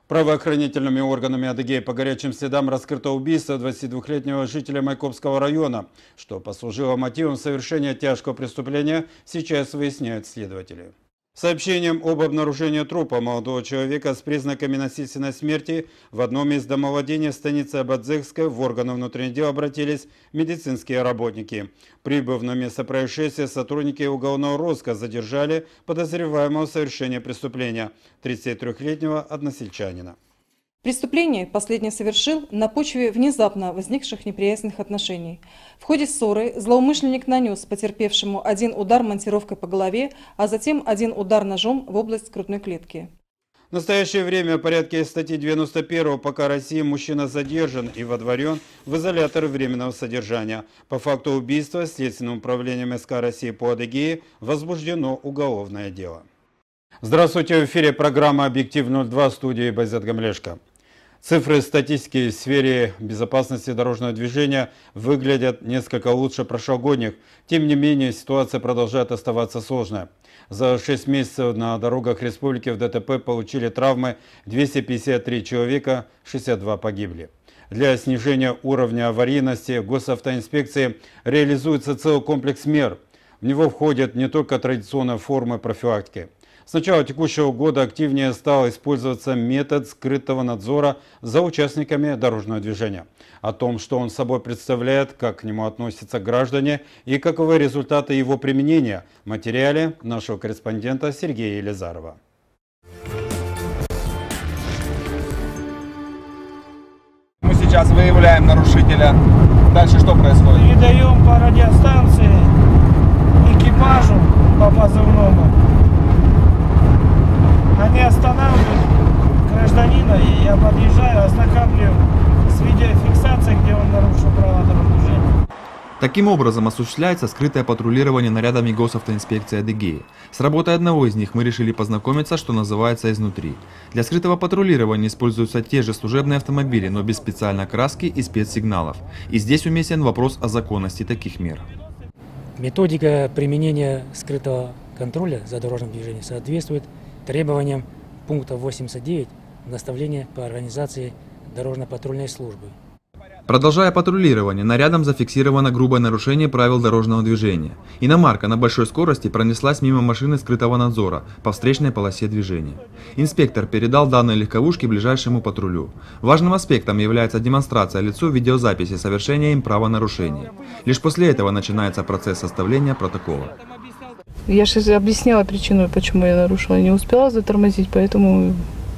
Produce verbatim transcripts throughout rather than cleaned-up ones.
Правоохранительными органами Адыгеи по горячим следам раскрыто убийство двадцатидвухлетнего жителя Майкопского района. Что послужило мотивом совершения тяжкого преступления, сейчас выясняют следователи. Сообщением об обнаружении трупа молодого человека с признаками насильственной смерти в одном из домовладений станицы Абадзыкской в органы внутренних дел обратились медицинские работники. Прибыв на место происшествия, сотрудники уголовного розыска задержали подозреваемого в совершении преступления тридцатитрёхлетнего односельчанина. Преступление последний совершил на почве внезапно возникших неприязненных отношений. В ходе ссоры злоумышленник нанес потерпевшему один удар монтировкой по голове, а затем один удар ножом в область грудной клетки. В настоящее время в порядке статьи девяносто первого ПК России мужчина задержан и водворен в изолятор временного содержания. По факту убийства Следственным управлением СК России по Адыгее возбуждено уголовное дело. Здравствуйте, в эфире программа «Объектив ноль два», в студии Байзат Гамлешко. Цифры статистики в сфере безопасности дорожного движения выглядят несколько лучше прошлогодних. Тем не менее, ситуация продолжает оставаться сложной. За шесть месяцев на дорогах республики в ДТП получили травмы двести пятьдесят три человека, шестьдесят два погибли. Для снижения уровня аварийности госавтоинспекции реализуется целый комплекс мер. В него входят не только традиционные формы профилактики. С начала текущего года активнее стал использоваться метод скрытого надзора за участниками дорожного движения. О том, что он собой представляет, как к нему относятся граждане и каковы результаты его применения, в материале нашего корреспондента Сергея Елизарова. Мы сейчас выявляем нарушителя. Дальше что происходит? Передаем по радиостанции экипажу по позывному. Они останавливают гражданина, и я подъезжаю, ознакомлю с видеофиксацией, где он нарушил правила дорожного движения. Таким образом осуществляется скрытое патрулирование нарядами госавтоинспекции Адыгеи. С работой одного из них мы решили познакомиться, что называется, изнутри. Для скрытого патрулирования используются те же служебные автомобили, но без специальной краски и спецсигналов. И здесь уместен вопрос о законности таких мер. Методика применения скрытого контроля за дорожным движением соответствует требованиям пункта восемьдесят девять наставления по организации дорожно-патрульной службы. Продолжая патрулирование, нарядом зафиксировано грубое нарушение правил дорожного движения. Иномарка на большой скорости пронеслась мимо машины скрытого надзора по встречной полосе движения. Инспектор передал данные легковушки ближайшему патрулю. Важным аспектом является демонстрация лицу видеозаписи совершения им правонарушения. Лишь после этого начинается процесс составления протокола. Я же объясняла причину, почему я нарушила. Не успела затормозить, поэтому...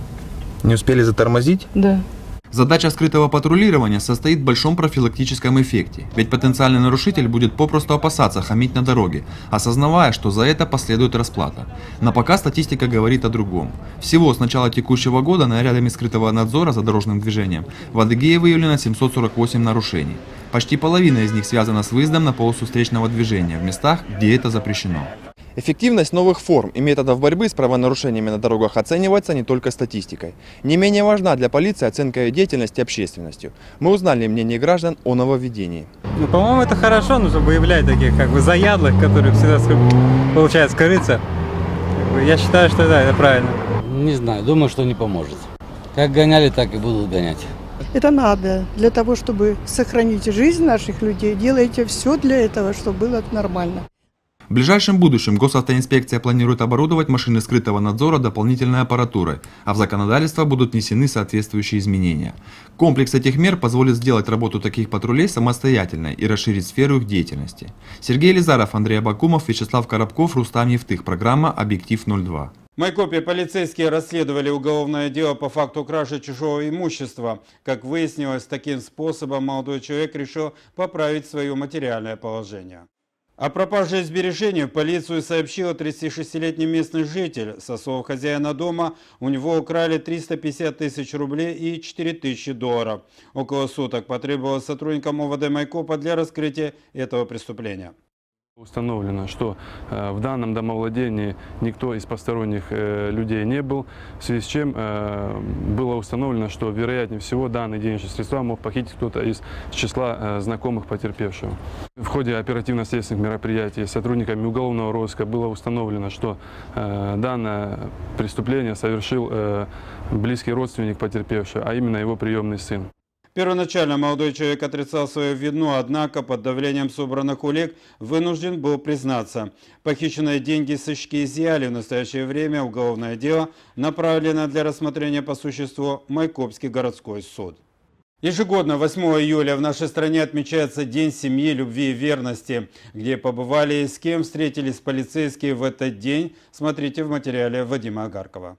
Не успели затормозить? Да. Задача скрытого патрулирования состоит в большом профилактическом эффекте. Ведь потенциальный нарушитель будет попросту опасаться хамить на дороге, осознавая, что за это последует расплата. Но пока статистика говорит о другом. Всего с начала текущего года нарядами скрытого надзора за дорожным движением в Адыгее выявлено семьсот сорок восемь нарушений. Почти половина из них связана с выездом на полосу встречного движения в местах, где это запрещено. Эффективность новых форм и методов борьбы с правонарушениями на дорогах оценивается не только статистикой. Не менее важна для полиции оценка ее деятельности общественностью. Мы узнали мнение граждан о нововведении. Ну, по-моему, это хорошо, нужно выявлять таких как бы заядлых, которые всегда получают скрыться. Я считаю, что да, это правильно. Не знаю, думаю, что не поможет. Как гоняли, так и будут гонять. Это надо для того, чтобы сохранить жизнь наших людей. Делайте все для этого, чтобы было нормально. В ближайшем будущем госавтоинспекция планирует оборудовать машины скрытого надзора дополнительной аппаратурой, а в законодательство будут внесены соответствующие изменения. Комплекс этих мер позволит сделать работу таких патрулей самостоятельной и расширить сферу их деятельности. Сергей Елизаров, Андрей Абакумов, Вячеслав Коробков, Рустам Евтых. Программа «Объектив ноль два». В Майкопе полицейские расследовали уголовное дело по факту кражи чужого имущества. Как выяснилось, таким способом молодой человек решил поправить свое материальное положение. О пропаже сбережений в полицию сообщил тридцатишестилетний местный житель. Со слов хозяина дома, у него украли триста пятьдесят тысяч рублей и четыре тысячи долларов. Около суток потребовалось сотрудникам ОВД Майкопа для раскрытия этого преступления. Установлено, что э, в данном домовладении никто из посторонних э, людей не был, в связи с чем э, было установлено, что, вероятнее всего, данные денежные средства мог похитить кто-то из числа э, знакомых потерпевшего. В ходе оперативно-следственных мероприятий сотрудниками уголовного розыска было установлено, что э, данное преступление совершил э, близкий родственник потерпевшего, а именно его приемный сын. Первоначально молодой человек отрицал свою вину, однако под давлением собранных улик вынужден был признаться. Похищенные деньги сыщики изъяли. В настоящее время уголовное дело направлено для рассмотрения по существу в Майкопский городской суд. Ежегодно восьмого июля в нашей стране отмечается День семьи, любви и верности. Где побывали и с кем встретились полицейские в этот день, смотрите в материале Вадима Агаркова.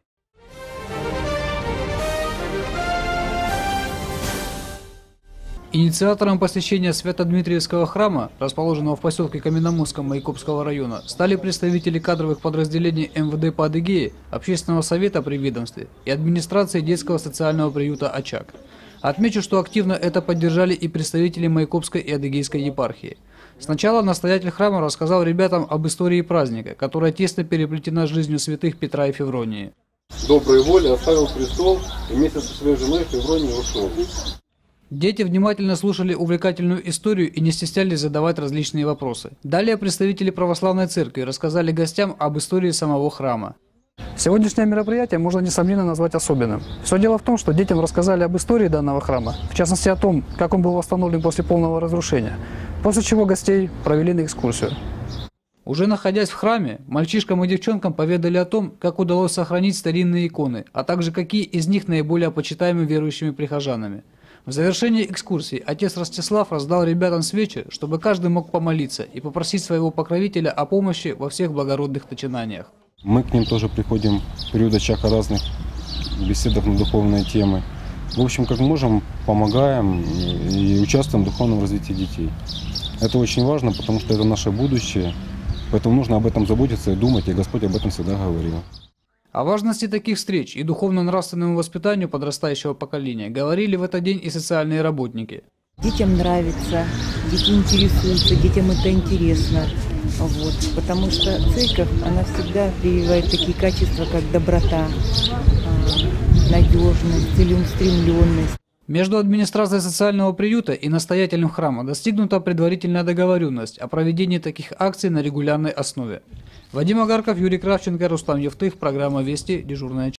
Инициатором посещения Свято-Дмитриевского храма, расположенного в поселке Каменномостском Майкопского района, стали представители кадровых подразделений эм вэ дэ по Адыгее, Общественного совета при ведомстве и администрации детского социального приюта «Очаг». Отмечу, что активно это поддержали и представители Майкопской и Адыгейской епархии. Сначала настоятель храма рассказал ребятам об истории праздника, которая тесно переплетена с жизнью святых Петра и Февронии. Доброй воли оставил престол и вместе со своей женой Февронией ушел. Дети внимательно слушали увлекательную историю и не стеснялись задавать различные вопросы. Далее представители православной церкви рассказали гостям об истории самого храма. Сегодняшнее мероприятие можно несомненно назвать особенным. Все дело в том, что детям рассказали об истории данного храма, в частности о том, как он был восстановлен после полного разрушения, после чего гостей провели на экскурсию. Уже находясь в храме, мальчишкам и девчонкам поведали о том, как удалось сохранить старинные иконы, а также какие из них наиболее почитаемы верующими прихожанами. В завершении экскурсии отец Ростислав раздал ребятам свечи, чтобы каждый мог помолиться и попросить своего покровителя о помощи во всех благородных начинаниях. Мы к ним тоже приходим в период очага разных беседов на духовные темы. В общем, как можем, помогаем и участвуем в духовном развитии детей. Это очень важно, потому что это наше будущее, поэтому нужно об этом заботиться и думать, и Господь об этом всегда говорил. О важности таких встреч и духовно-нравственному воспитанию подрастающего поколения говорили в этот день и социальные работники. Детям нравится, дети интересуются, детям это интересно. Вот, потому что церковь, она всегда прививает такие качества, как доброта, надежность, целеустремленность. Между администрацией социального приюта и настоятелем храма достигнута предварительная договоренность о проведении таких акций на регулярной основе. Вадим Агарков, Юрий Кравченко, Рустам Евтых, программа «Вести», дежурная часть.